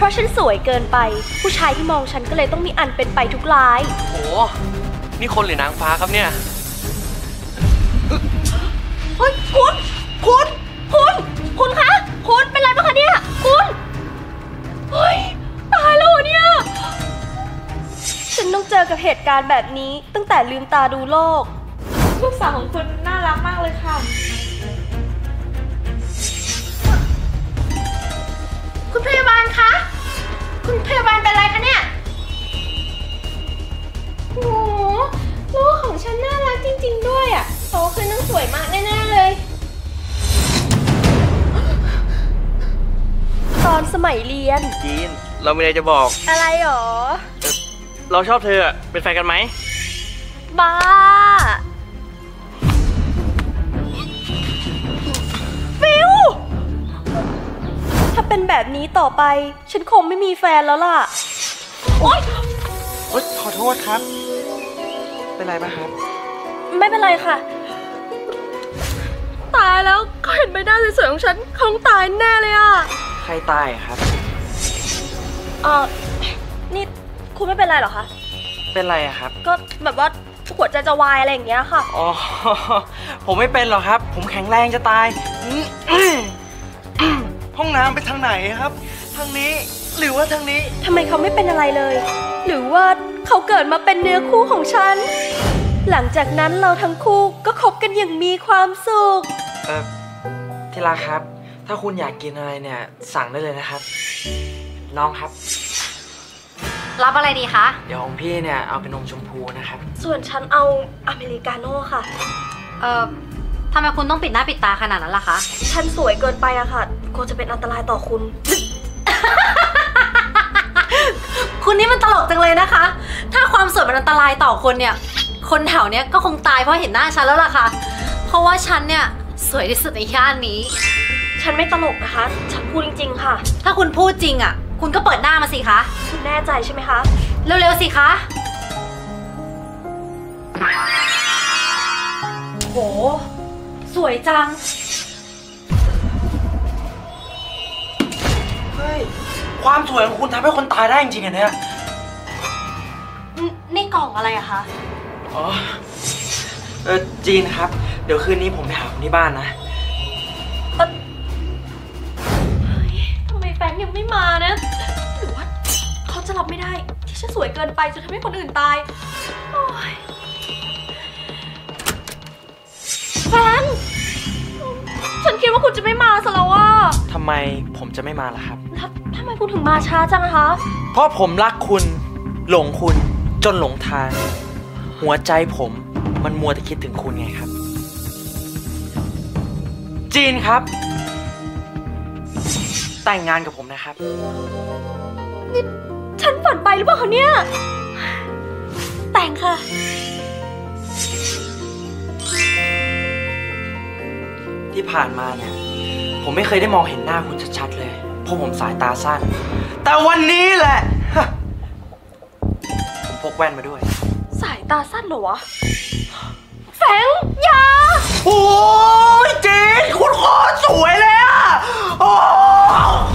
ราะฉันสวยเกินไปผู้ชายที่มองฉันก็เลยต้องมีอันเป็นไปทุกรายโอ้นี่คนหรือนางฟ้าครับเนี่ยเฮ้ยคุณคะคุณเป็นไรบ้างคะเนี่ยคุณเฮ้ยตายแล้วเนี่ยฉันต้องเจอกับเหตุการณ์แบบนี้ตั้งแต่ลืมตาดูโลกลูกสาวของคุณน่ารักมากเลยค่ะคุณพยาบาลคะคุณพยาบาลเป็นไรคะเนี่ยโอ้โหลูกของฉันน่ารักจริงๆด้วยอ่ะโตขึ้นต้องสวยมากแน่ๆเลยตอนสมัยเรียนจีนเรามีอะไรจะบอกอะไรหรอเราชอบเธอเป็นแฟนกันไหมบ้าฟิวถ้าเป็นแบบนี้ต่อไปฉันคงไม่มีแฟนแล้วล่ะโอ๊ยขอโทษครับเป็นไรป่ะครับไม่เป็นไรค่ะตายแล้วก็เห็นใบหน้าสวยๆของฉันคงตายแน่เลยอ่ะใครตายครับนี่คุณไม่เป็นไรหรอคะเป็นไรอะครับก็แบบว่าหัวใจจะวายอะไรอย่างเงี้ยค่ะอ๋อผมไม่เป็นหรอกครับผมแข็งแรงจะตายห้องน้ำไปทางไหนครับทางนี้หรือว่าทางนี้ทำไมเขาไม่เป็นอะไรเลยหรือว่าเขาเกิดมาเป็นเนื้อคู่ของฉันหลังจากนั้นเราทั้งคู่ก็คบกันอย่างมีความสุขที่รักครับถ้าคุณอยากกินอะไรเนี่ยสั่งได้เลยนะครับน้องครับรับอะไรดีคะเดี๋ยวของพี่เนี่ยเอาเป็นนมชมพูนะครับส่วนฉันเอาอเมริกาโน่ค่ะทำไมคุณต้องปิดหน้าปิดตาขนาดนั้นล่ะคะฉันสวยเกินไปอะค่ะกลัวจะเป็นอันตรายต่อคุณคุณนี่มันตลกจังเลยนะคะถ้าความสวยมันอันตรายต่อคนเนี่ยคนแถวเนี้ยก็คงตายเพราะเห็นหน้าฉันแล้วล่ะค่ะเพราะว่าฉันเนี่ยสวยที่สุดในย่านนี้ฉันไม่ตลกนะคะฉันพูดจริงๆค่ะถ้าคุณพูดจริงอะคุณก็เปิดหน้ามาสิคะคุณแน่ใจใช่ไหมคะเร็วๆสิคะโหสวยจังเฮ้ยความสวยของคุณทำให้คนตายได้จริงๆเนี่ยนี่กล่องอะไรอะคะอ๋อจีนครับเดี๋ยวคืนนี้ผมไปหาคุณที่บ้านนะทำไมแฟนยังไม่มานะหรือว่าเขาจะรับไม่ได้ที่ฉันสวยเกินไปจนทำให้คนอื่นตายแฟนฉันคิดว่าคุณจะไม่มาซะแล้วว่าทำไมผมจะไม่มาล่ะครับแล้วทำไมคุณถึงมาช้าจังคะเพราะผมรักคุณหลงคุณจนหลงทางหัวใจผมมันมัวแต่คิดถึงคุณไงครับจีนครับแต่งงานกับผมนะครับนี่ฉันฝันไปหรือเปล่าคะเนี่ยแต่งค่ะที่ผ่านมาเนี่ยผมไม่เคยได้มองเห็นหน้าคุณชัดๆเลยเพราะผมสายตาสั้นแต่วันนี้แหละผมพกแว่นมาด้วยสายตาสั้นเหรอวะแฝงยาโอ้ยเจ๊คุณโคตรสวยเลยอ่ะโอ้